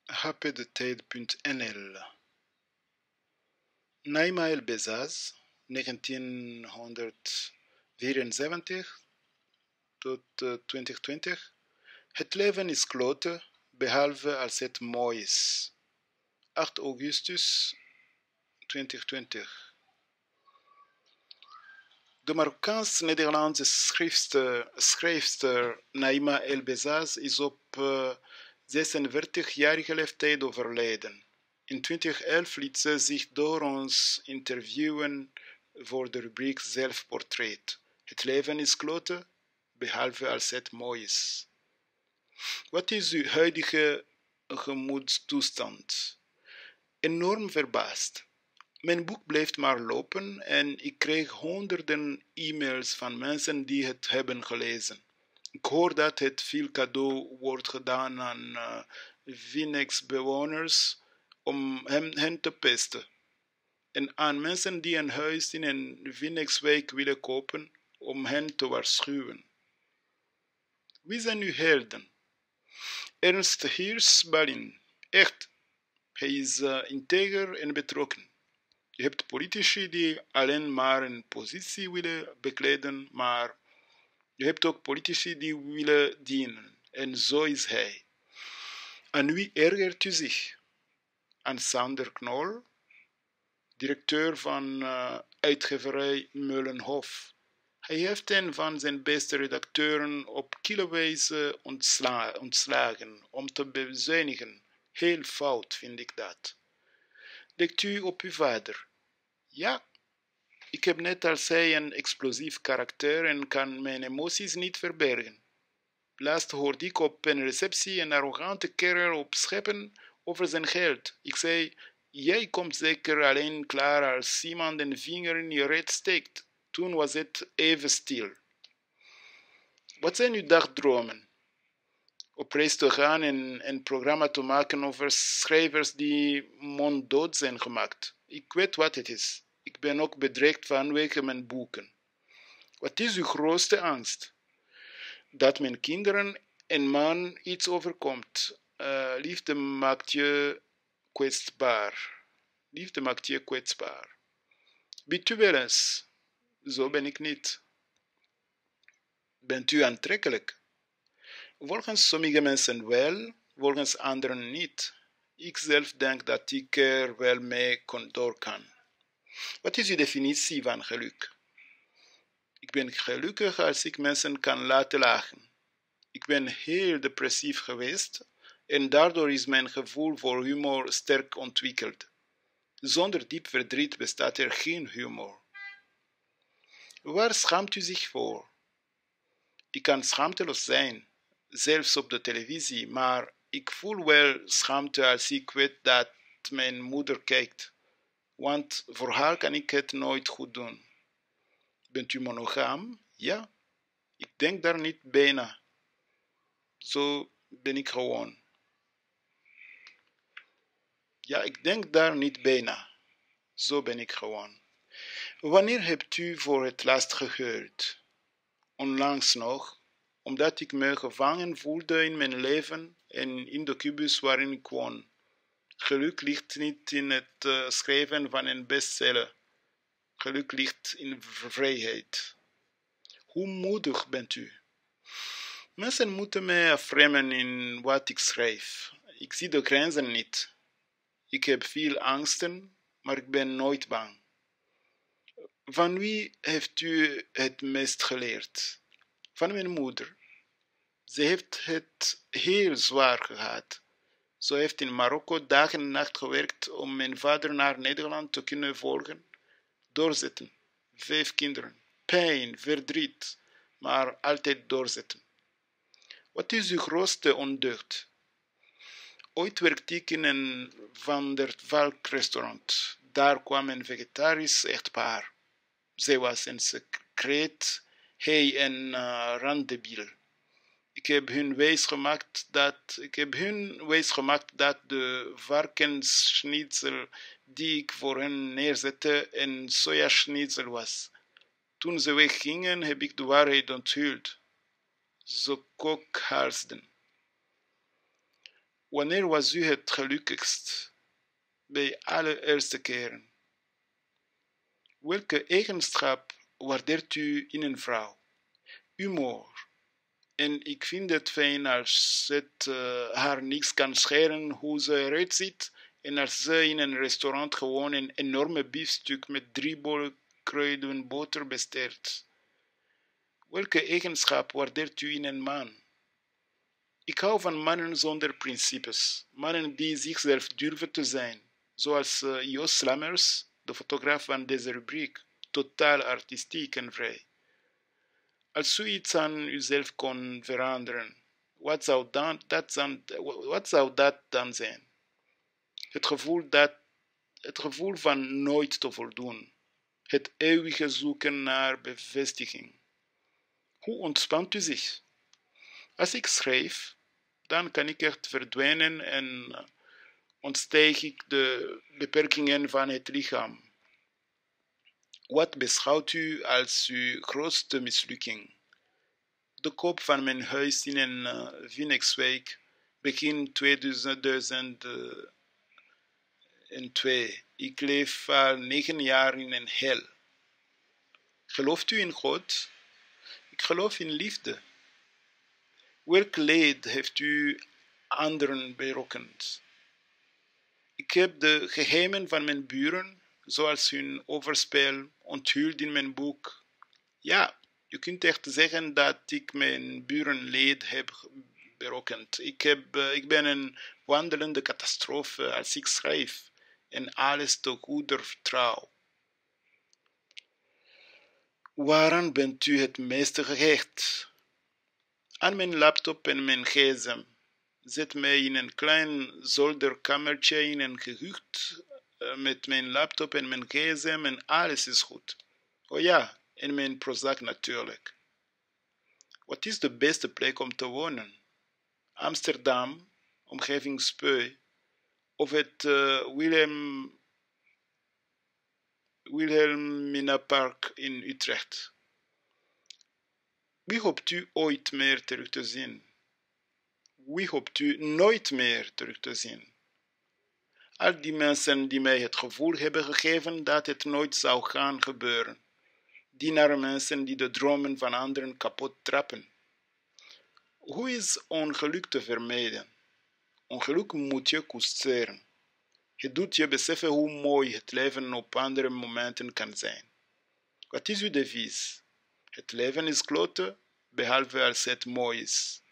hpdetail.nl Naima El Bezaz, 1974 tot 2020. Het leven is kloten, behalve als het mooi is. 8 augustus 2020. De Marokkaans-Nederlandse schrijfster Naima El Bezaz is op 46-jarige leeftijd overleden. In 2011 liet ze zich door ons interviewen voor de rubriek Zelfportret. Het leven is kloten, behalve als het mooi is. Wat is uw huidige gemoedstoestand? Enorm verbaasd. Mijn boek blijft maar lopen en ik kreeg honderden e-mails van mensen die het hebben gelezen. Ik hoor dat het veel cadeau wordt gedaan aan Phoenix-bewoners om hen te pesten. En aan mensen die een huis in een Phoenix-wijk willen kopen om hen te waarschuwen. Wie zijn uw helden? Ernst Hiers-Ballin. Echt, hij is integer en betrokken. Je hebt politici die alleen maar een positie willen bekleden, maar je hebt ook politici die willen dienen. En zo is hij. Aan wie ergert u zich? Aan Sander Knol, directeur van uitgeverij Meulenhof. Hij heeft een van zijn beste redacteuren op kilowijze ontslagen om te bezuinigen. Heel fout vind ik dat. Lijkt u op uw vader? Ja, ik heb net als hij een explosief karakter en kan mijn emoties niet verbergen. Laatst hoorde ik op een receptie een arrogante kerel opscheppen over zijn geld. Ik zei, jij komt zeker alleen klaar als iemand een vinger in je reet steekt. Toen was het even stil. Wat zijn uw dagdromen? Op reis te gaan en een programma te maken over schrijvers die monddood zijn gemaakt. Ik weet wat het is. Ik ben ook bedreigd vanwege mijn boeken. Wat is uw grootste angst? Dat mijn kinderen en man iets overkomt. Liefde maakt je kwetsbaar. Liefde maakt je kwetsbaar. Bidt u wel eens? Zo ben ik niet. Bent u aantrekkelijk? Volgens sommige mensen wel, volgens anderen niet. Ik zelf denk dat ik er wel mee door kan. Wat is uw definitie van geluk? Ik ben gelukkig als ik mensen kan laten lachen. Ik ben heel depressief geweest en daardoor is mijn gevoel voor humor sterk ontwikkeld. Zonder diep verdriet bestaat er geen humor. Waar schaamt u zich voor? Ik kan schaamteloos zijn, zelfs op de televisie, maar ik voel wel schaamte als ik weet dat mijn moeder kijkt, want voor haar kan ik het nooit goed doen. Bent u monogaam? Ja, ik denk daar niet bijna. Zo ben ik gewoon. Ja, ik denk daar niet bijna. Zo ben ik gewoon. Wanneer hebt u voor het laatst gehuild? Onlangs nog, omdat ik me gevangen voelde in mijn leven en in de kubus waarin ik woon. Geluk ligt niet in het schrijven van een bestseller. Geluk ligt in vrijheid. Hoe moedig bent u? Mensen moeten mij afremmen in wat ik schrijf. Ik zie de grenzen niet. Ik heb veel angsten, maar ik ben nooit bang. Van wie heeft u het meest geleerd? Van mijn moeder. Ze heeft het heel zwaar gehad. Ze heeft in Marokko dag en nacht gewerkt om mijn vader naar Nederland te kunnen volgen. Doorzetten. 5 kinderen. Pijn, verdriet, maar altijd doorzetten. Wat is uw grootste ondeugd? Ooit werkte ik in een Van der Valk restaurant. Daar kwam een vegetarisch echtpaar. Zij was een secreet, hij een randebiel. Ik heb hun wijsgemaakt dat de varkensschnitzel die ik voor hen neerzette een sojaschnitzel was. Toen ze weggingen heb ik de waarheid onthuld. Ze kokhalsden. Wanneer was u het gelukkigst? Bij alle eerste keren. Welke eigenschap waardeert u in een vrouw? Humor. En ik vind het fijn als het haar niks kan schelen hoe ze eruit ziet en als ze in een restaurant gewoon een enorme biefstuk met 3 bollen kruidenboter bestelt. Welke eigenschap waardeert u in een man? Ik hou van mannen zonder principes, mannen die zichzelf durven te zijn, zoals Jos Lammers, de fotograaf van deze rubriek, totaal artistiek en vrij. Als u iets aan uzelf kon veranderen, wat zou dat dan zijn? Het gevoel van nooit te voldoen, het eeuwige zoeken naar bevestiging. Hoe ontspant u zich? Als ik schrijf, dan kan ik echt verdwijnen en ontsteeg ik de beperkingen van het lichaam. Wat beschouwt u als uw grootste mislukking? De koop van mijn huis in een Phoenixwijk begin 2002. Ik leef al 9 jaar in een hel. Gelooft u in God? Ik geloof in liefde. Welk leed heeft u anderen berokkend? Ik heb de geheimen van mijn buren, zoals hun overspel, onthuld in mijn boek. Ja, je kunt echt zeggen dat ik mijn buren leed heb berokkend. Ik ben een wandelende catastrofe als ik schrijf en alles te goeder trouw. Waaraan bent u het meeste gehecht? Aan mijn laptop en mijn gsm. Zet mij in een klein zolderkamertje in een gehucht met mijn laptop en mijn gsm en alles is goed. Oh ja, en mijn Prozac natuurlijk. Wat is de beste plek om te wonen? Amsterdam, omgeving Spui, of het Wilhelminapark in Utrecht? Wie hoopt u ooit meer terug te zien? Wie hoopt u nooit meer terug te zien? Al die mensen die mij het gevoel hebben gegeven dat het nooit zou gaan gebeuren. Dienare mensen die de dromen van anderen kapot trappen. Hoe is ongeluk te vermijden? Ongeluk moet je koesteren. Het doet je beseffen hoe mooi het leven op andere momenten kan zijn. Wat is uw devies? Het leven is kloten, behalve als het mooi is.